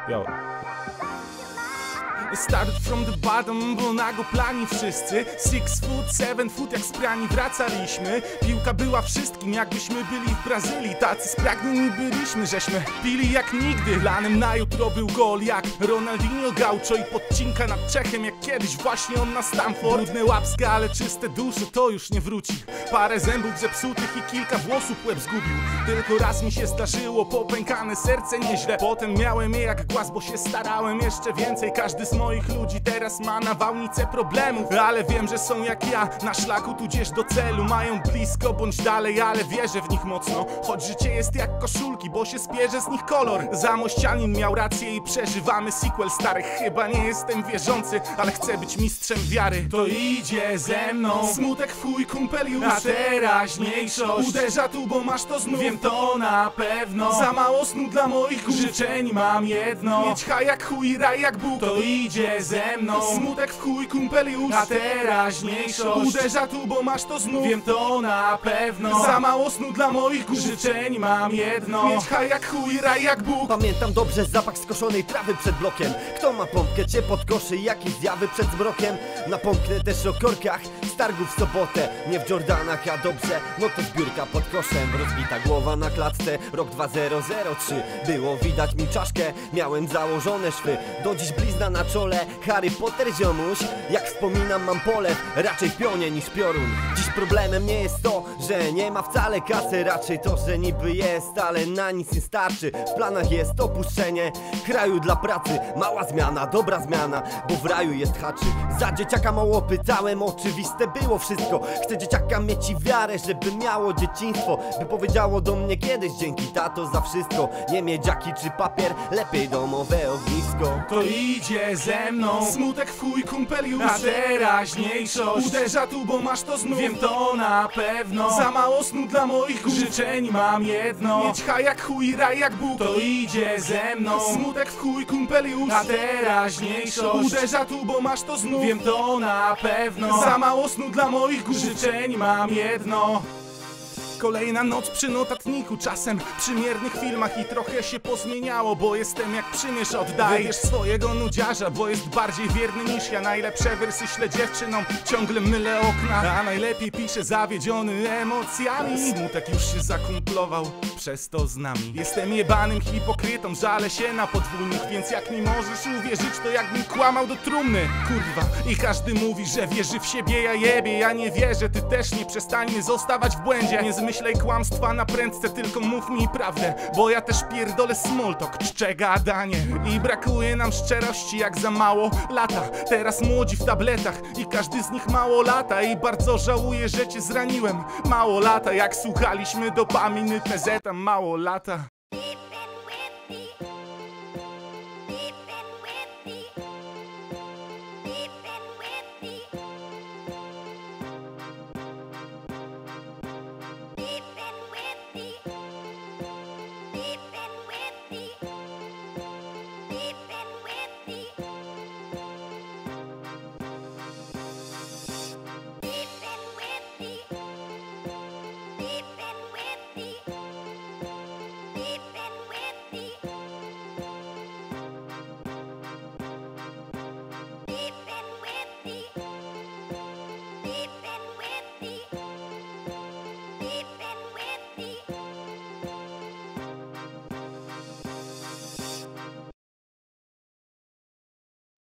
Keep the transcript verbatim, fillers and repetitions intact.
Yo. Started from the bottom, bo nago plani wszyscy. Six foot, seven foot, jak sprani wracaliśmy. Piłka była wszystkim, jakbyśmy byli w Brazylii. Tacy spragnieni byliśmy, żeśmy pili jak nigdy. Lanem na jutro był gol jak Ronaldinho Gaucho i podcinka nad Czechem jak kiedyś właśnie on na Stamford. Brudne łapskie, ale czyste dusze, to już nie wróci. Parę zębów zepsutych i kilka włosów łeb zgubił. Tylko raz mi się zdarzyło, popękane serce nieźle. Potem miałem je jak głaz, bo się starałem jeszcze więcej. Każdy z moich ludzi teraz ma nawałnicę problemów, ale wiem, że są jak ja, na szlaku tudzież do celu. Mają blisko bądź dalej, ale wierzę w nich mocno. Choć życie jest jak koszulki, bo się spierze z nich kolor. Zamościanin miał rację i przeżywamy sequel starych. Chyba nie jestem wierzący, ale chcę być mistrzem wiary. To idzie ze mną smutek w chuj kumpeliuszy, a teraźniejszość uderza tu, bo masz to znów. Wiem to na pewno, za mało snu dla moich głów. Życzeń mam jedno, mieć haj jak chuj, raj jak Bóg. To idzie ze mną smutek w chuj kumpeliuszy, a teraźniejszość uderza tu, bo masz to znów. Wiem to na pewno, za mało snu dla moich głów. Życzeń mam jedno, mieć haj jak chuj, raj jak Bóg. Pamiętam dobrze zapach skoszonej trawy przed blokiem. Kto ma pompkę, cię podkoszy, jakieś zjawy przed zmrokiem. Napomknę też o korkach z targu w sobotę. Nie w Jordanach, a dobrze, no to zbiórka pod koszem. Rozbita głowa na klatce, rok dwa zero zero trzy. Było widać mi czaszkę, miałem założone szwy. Do dziś blizna na czole, Harry Potter ziomuś. Jak wspominam, mam pole, raczej pionie niż piorun. Dziś problemem nie jest to, że nie ma wcale kasy. Raczej to, że niby jest, ale na nic nie starczy. W planach jest opuszczenie kraju dla pracy. Mała zmiana, dobra zmiana, bo w raju jest haczyk. Za dzieciaka mało pytałem, oczywiste było wszystko. Chcę dzieciaka mieć i wiarę, żeby miało dzieciństwo. By powiedziało do mnie kiedyś, dzięki tato za wszystko. Nie miedziaki czy papier, lepiej domowe ognisko. To idzie ze mną smutek w chuj kumpeliuszy, a teraźniejszość uderza tu, bo masz to znów. Wiem to na pewno, za mało snu dla moich głów. Życzeń mam jedno, mieć haj jak chuj, raj jak Bóg. To idzie ze mną smutek w chuj kumpeliuszy, a teraźniejszość uderza tu, bo masz to znów. Wiem to na pewno, za mało snu dla moich głów. Życzeń mam jedno. Kolejna noc przy notatniku, czasem przy miernych filmach i trochę się pozmieniało, bo jestem jak przymierz oddaj. Wybierz swojego nudziarza, bo jest bardziej wierny niż ja. Najlepsze wersy ślę dziewczynom, ciągle mylę okna, a najlepiej piszę zawiedziony emocjami. Smutek już się zakumplował, przez to z nami. Jestem jebanym hipokrytą, żalę się na podwójnych, więc jak mi możesz uwierzyć, to jakbym kłamał do trumny. Kurwa, i każdy mówi, że wierzy w siebie, ja jebie, ja nie wierzę, ty też nie, przestań nie zostawać w błędzie. Nie myślej kłamstwa na prędce, tylko mów mi prawdę, bo ja też pierdolę small talk, czcze gadanie. I brakuje nam szczerości jak za mało lata. Teraz młodzi w tabletach i każdy z nich mało lata. I bardzo żałuję, że cię zraniłem. Mało lata, jak słuchaliśmy dopaminy P Z, mało lata.